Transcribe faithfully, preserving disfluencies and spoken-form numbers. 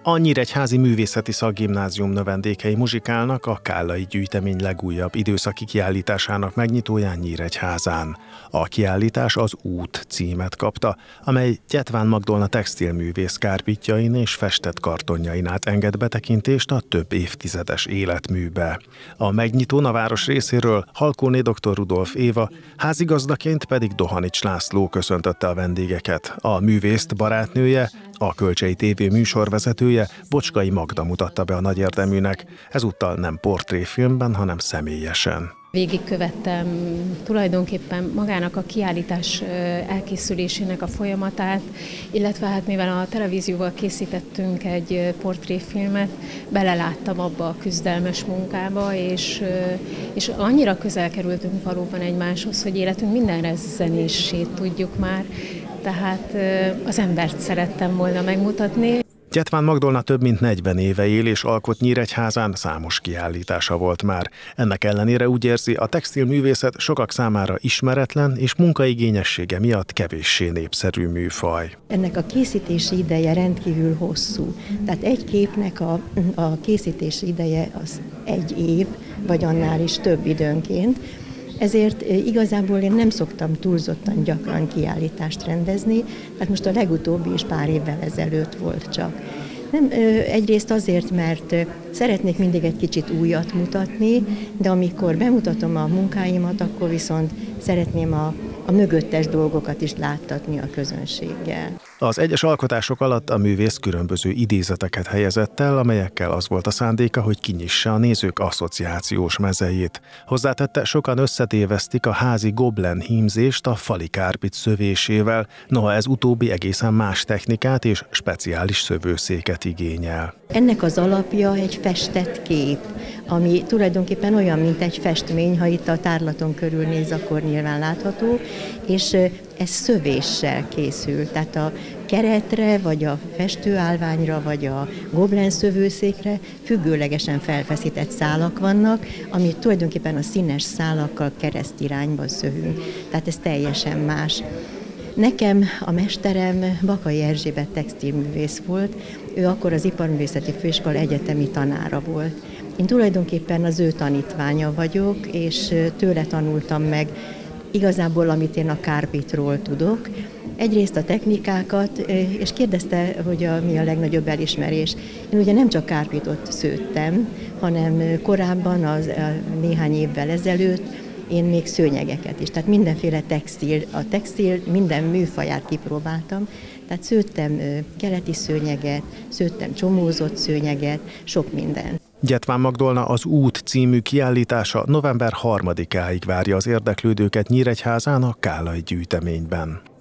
A Nyíregyházi Művészeti Szakgimnázium növendékei muzsikálnak a Kállai gyűjtemény legújabb időszaki kiállításának megnyitóján Nyíregyházán. A kiállítás az Út címet kapta, amely Gyetván Magdolna textilművész kárpitjain és festett kartonjain át enged betekintést a több évtizedes életműbe. A megnyitón a város részéről Halkóné dr. Rudolf Éva, házigazdaként pedig Dohanics László köszöntötte a vendégeket. A művészt barátnője, a Kölcsei té vé műsorvezetője, Bocskai Magda mutatta be a nagyérdeműnek, ezúttal nem portréfilmben, hanem személyesen. Végigkövettem tulajdonképpen magának a kiállítás elkészülésének a folyamatát, illetve hát mivel a televízióval készítettünk egy portréfilmet, beleláttam abba a küzdelmes munkába, és, és annyira közel kerültünk valóban egymáshoz, hogy életünk minden rezzenését tudjuk már, tehát az embert szerettem volna megmutatni. Gyetván Magdolna több mint negyven éve él és alkot Nyíregyházán, számos kiállítása volt már. Ennek ellenére úgy érzi, a textilművészet sokak számára ismeretlen és munkaigényessége miatt kevéssé népszerű műfaj. Ennek a készítési ideje rendkívül hosszú. Tehát egy képnek a, a készítési ideje az egy év, vagy annál is több időnként. Ezért igazából én nem szoktam túlzottan gyakran kiállítást rendezni, tehát most a legutóbbi is pár évvel ezelőtt volt csak. Nem, egyrészt azért, mert szeretnék mindig egy kicsit újat mutatni, de amikor bemutatom a munkáimat, akkor viszont szeretném a, a mögöttes dolgokat is láttatni a közönséggel. Az egyes alkotások alatt a művész különböző idézeteket helyezett el, amelyekkel az volt a szándéka, hogy kinyissa a nézők asszociációs mezejét. Hozzátette, sokan összetévesztik a házi goblen hímzést a fali kárpit szövésével, noha ez utóbbi egészen más technikát és speciális szövőszéket igényel. Ennek az alapja egy festett kép, ami tulajdonképpen olyan, mint egy festmény, ha itt a tárlaton körülnéz, akkor nyilván látható, és ez szövéssel készül, tehát a keretre, vagy a festőállványra, vagy a goblen szövőszékre függőlegesen felfeszített szálak vannak, amit tulajdonképpen a színes szálakkal keresztirányba szövünk, tehát ez teljesen más. Nekem a mesterem Bakai Erzsébet textilművész volt, ő akkor az Iparművészeti Főiskola egyetemi tanára volt. Én tulajdonképpen az ő tanítványa vagyok, és tőle tanultam meg igazából, amit én a kárpitról tudok. Egyrészt a technikákat, és kérdezte, hogy a, mi a legnagyobb elismerés. Én ugye nem csak kárpitot szőttem, hanem korábban, az, néhány évvel ezelőtt, én még szőnyegeket is, tehát mindenféle textil, a textil minden műfaját kipróbáltam, tehát szőttem keleti szőnyeget, szőttem csomózott szőnyeget, sok minden. Gyetván Magdolna az Út című kiállítása november harmadikáig várja az érdeklődőket Nyíregyházán a Kállai gyűjteményben.